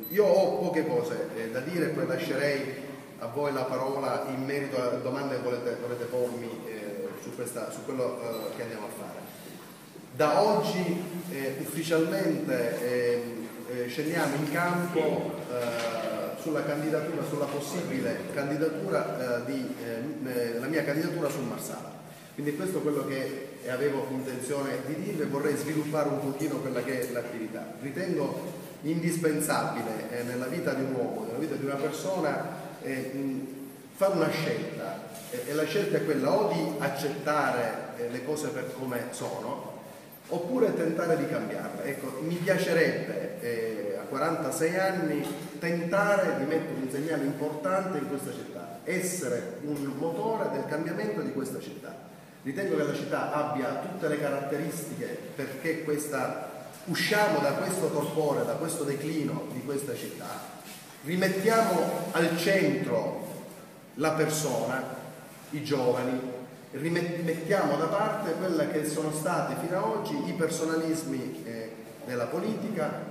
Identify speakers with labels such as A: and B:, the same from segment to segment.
A: Io ho poche cose da dire, poi lascerei a voi la parola in merito a domande che volete pormi su quello che andiamo a fare. Da oggi ufficialmente scendiamo in campo sulla candidatura, sulla possibile candidatura la mia candidatura sul Marsala. Quindi questo è quello che avevo intenzione di dire, vorrei sviluppare un pochino quella che è l'attività. Ritengo indispensabile nella vita di un uomo, nella vita di una persona, fare una scelta, e la scelta è quella o di accettare le cose per come sono, oppure tentare di cambiarle. Ecco, mi piacerebbe a 46 anni tentare di mettere un segnale importante in questa città, essere un motore del cambiamento di questa città. Ritengo che la città abbia tutte le caratteristiche perché usciamo da questo torpore, da questo declino di questa città, rimettiamo al centro la persona, i giovani, rimettiamo da parte quelle che sono state fino ad oggi i personalismi della politica,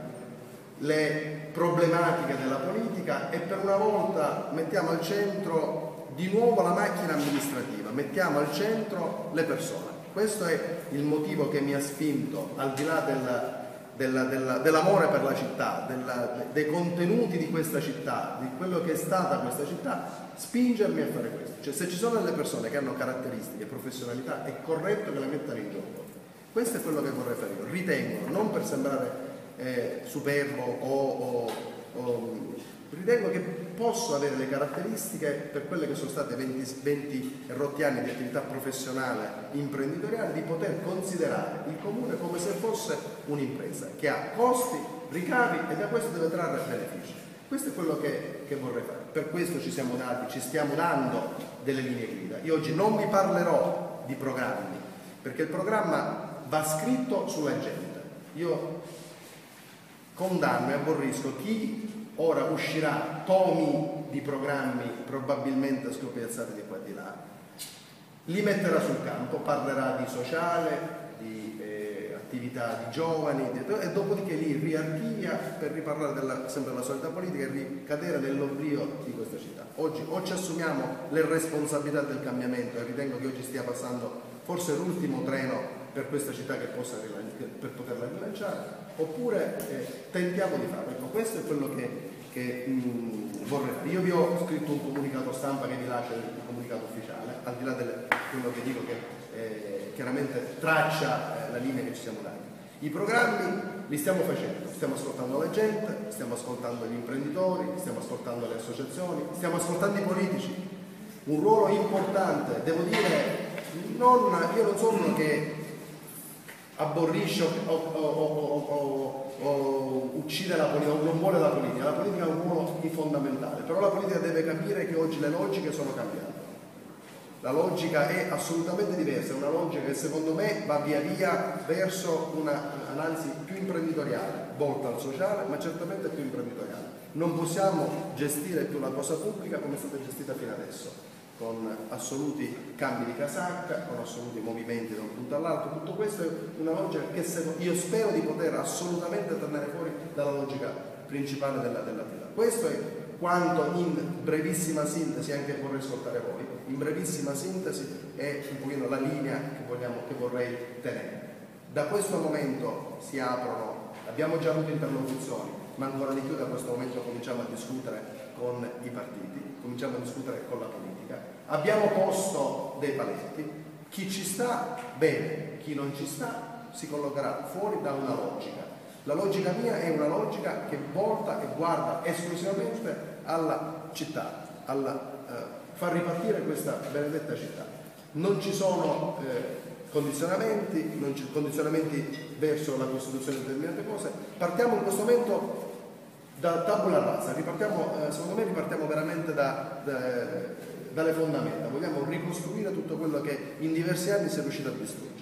A: le problematiche della politica, e per una volta mettiamo al centro di nuovo la macchina amministrativa, mettiamo al centro le persone. Questo è il motivo che mi ha spinto, al di là dell'amore per la città, dei contenuti di questa città, di quello che è stata questa città, spingermi a fare questo. Cioè, se ci sono delle persone che hanno caratteristiche, professionalità, è corretto che le mettano in gioco. Questo è quello che vorrei fare io. Ritengo, non per sembrare superbo ritengo che posso avere le caratteristiche per quelle che sono state 20 e rotti anni di attività professionale imprenditoriale, di poter considerare il comune come se fosse un'impresa che ha costi, ricavi e da questo deve trarre benefici. Questo è quello che vorrei fare. Per questo ci stiamo dando delle linee guida. Io oggi non vi parlerò di programmi, perché il programma va scritto sulla gente. Io condanno e aborrisco chi ora uscirà tomi di programmi probabilmente scopiazzati di qua e di là, li metterà sul campo, parlerà di sociale, di attività di giovani, e dopodiché li riarchivia per riparlare sempre della solita politica e ricadere nell'oblio di questa città. Oggi o ci assumiamo le responsabilità del cambiamento, e ritengo che oggi stia passando forse l'ultimo treno per questa città per poterla rilanciare, oppure tentiamo di farlo. Ecco, questo è quello che vorrei fare. Io vi ho scritto un comunicato stampa che vi lascia il comunicato ufficiale, al di là di quello che dico, che chiaramente traccia la linea che ci siamo dati. I programmi li stiamo facendo, stiamo ascoltando la gente, stiamo ascoltando gli imprenditori, stiamo ascoltando le associazioni, stiamo ascoltando i politici. Un ruolo importante, devo dire, io non sono uno che aborrisce o uccide la politica, o non vuole la politica. La politica ha un ruolo fondamentale, però la politica deve capire che oggi le logiche sono cambiate. La logica è assolutamente diversa, è una logica che secondo me va via via verso un'analisi più imprenditoriale, volta al sociale, ma certamente più imprenditoriale. Non possiamo gestire più la cosa pubblica come è stata gestita fino adesso, con assoluti cambi di casacca, con assoluti movimenti da un punto all'altro. Tutto questo è una logica che io spero di poter assolutamente tornare fuori dalla logica principale dell'attività. Questo è quanto, in brevissima sintesi, anche vorrei ascoltare voi, in brevissima sintesi è un pochino la linea che vorrei tenere. Da questo momento si aprono, abbiamo già avuto interlocuzioni, ma ancora di più da questo momento cominciamo a discutere con i partiti, cominciamo a discutere con la politica. Abbiamo posto dei paletti, chi ci sta bene, chi non ci sta si collocherà fuori da una logica. La logica mia è una logica che volta e guarda esclusivamente alla città, far ripartire questa benedetta città. Non ci sono condizionamenti verso la Costituzione di determinate cose. Partiamo in questo momento da tabula rasa, secondo me ripartiamo veramente dalle fondamenta. Vogliamo ricostruire tutto quello che in diversi anni si è riuscito a distruggere.